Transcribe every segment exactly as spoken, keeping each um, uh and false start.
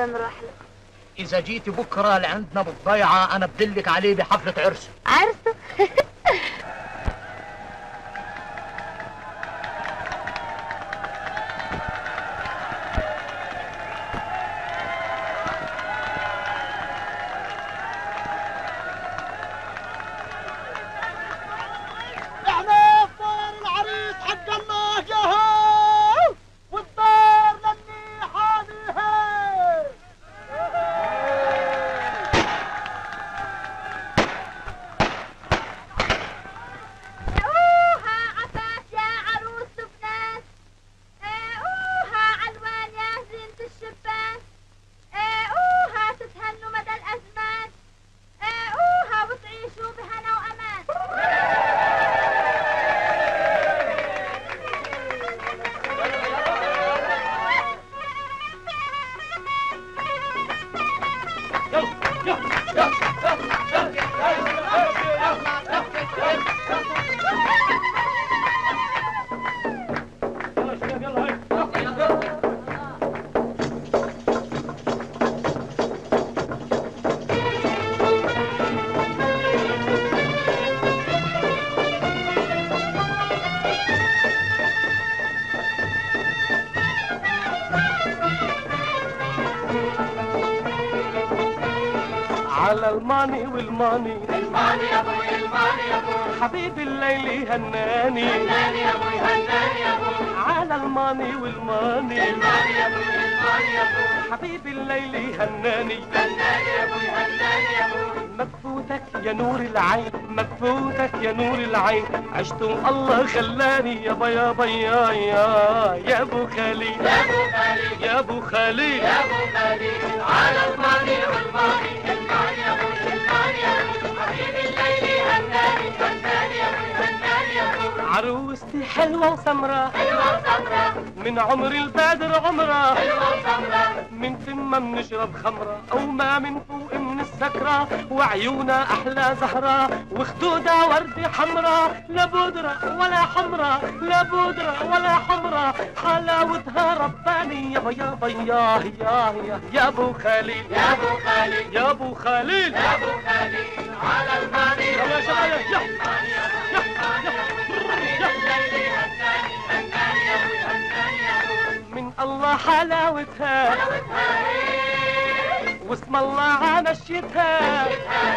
نروح له. اذا جيتي بكره لعندنا بالضيعه انا بدلك عليه بحفله عرسه. عرسه؟ على الماني والماني الماني يا ابوي الماني يا ابوي حبيب الليل هناني هناني يا ابوي هناني يا ابوي على الماني والماني الماني يا ابوي الماني يا ابوي حبيب الليل هناني هناني يا ابوي هناني يا ابوي مكفوتك يا نور العين مكفوتك يا نور العين عشت الله خلاني يابا يابا يا يا يا ابو خليل يا ابو خليل يا ابو خليل يا ابو خليل على الماني والماني الماني يا ابوي الماني يا ابوي حبيب الليل هناني هناني يا ابوي هناني يا ابوي عروستي حلوه وسمره حلوه وسمره من عمر البدر عمره حلوه وسمره من ثم بنشرب خمره او ما من فوق من السكره وعيونا احلى زهره وخدودها وردة حمراء لا بودرة ولا حمراء لا بودرة ولا حمراء حلاوتها رباني يابا يابا يا يا يا يا ابو خليل يا ابو خليل يا ابو خليل يا ابو خليل على الماني يا شباب يا الماني يا ابوي الماني يا ابوي حبيب الليل هناني هناني يا ابوي هناني يا ابوي من الله حلاوتها حلاوتها ايه واسم الله عمشيتها مشيتها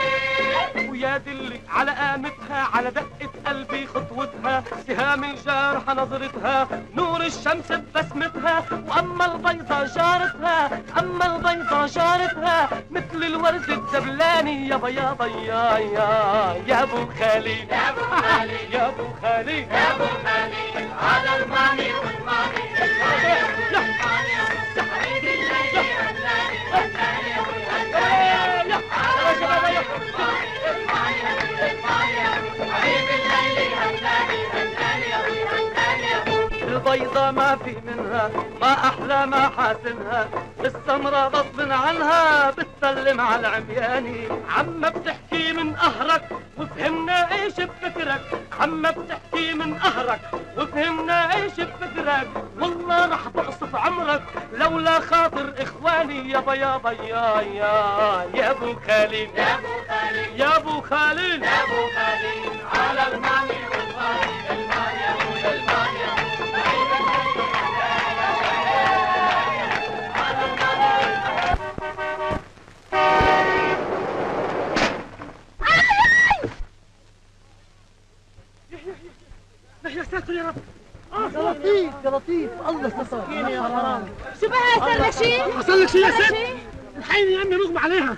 ايه ويا دلي على قامتها على دقة قلبي خطوتها سهام الجارحة نظرتها نور الشمس ببسمتها واما البيضة جارتها اما البيضة جارتها مثل الورد الدبلاني يابا يابا يا يا يا ابو خليل يا ابو خليل يا ابو خليل يا ابو خليل على الماني والماني الماني يا ابوي الماني يا ابوي حبيب الليل هناني هناني يا ابوي هناني يا ابوي على الماني والماني الماني يا ابوي الماني يا ابوي حبيب الليل هناني هناني يا ابوي هناني يا ابوي البيضة ما في منها ما أحلى ما حاسنها السمرة غصب عنها بتسلم على العمياني عما بتحكي من قهرك وفهمنا ايش بفكرك عما بتحكي من قهرك وفهمنا ايش بفكرك والله رح بقصف عمرك لولا خاطر اخواني يابا يابا يا يا يا ابو خليل يا ابو خليل يا ابو خليل يا ابو خليل على الماني والماني الماني يا ابوي الماني يا ابوي حبيب الليل على الماني يا ساتر يا رب يا لطيف يا لطيف الله ستر يا حرام شو بها صار لك شيء؟ حصل لك شيء يا ست الحقيني يا امي مغمى عليها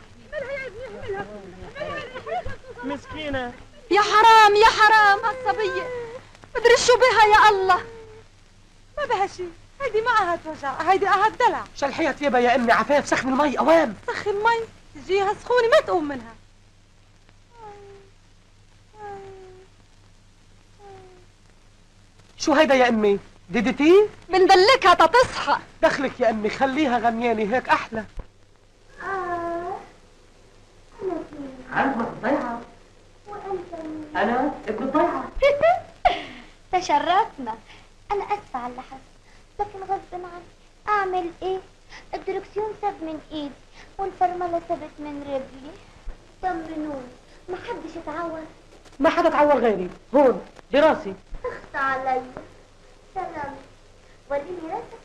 مسكينه يا حرام يا حرام هالصبية مدري شو بها يا الله. ما بها شيء، هيدي ما قهت وجع، هيدي قهت دلع. شلحيها تيبا يا امي عفاف سخن المي اوام سخن المي تجيها سخونة ما تقوم منها. شو هيدا يا امي؟ ديدتي؟ بندلكها تتصحى. دخلك يا امي خليها غمياني هيك احلى. عندك الضيعة انا ابن الضيعة. تشرفنا. أنا أسفة على اللي حصل، لكن غصب عني. أعمل إيه؟ الدركسيون ساب من ايدي والفرملة سابت من رجلي. طمنوني، ما حدش اتعور؟ ما حدا اتعور غيري، هون براسي. اخت عليا. سلام. وريني راسك.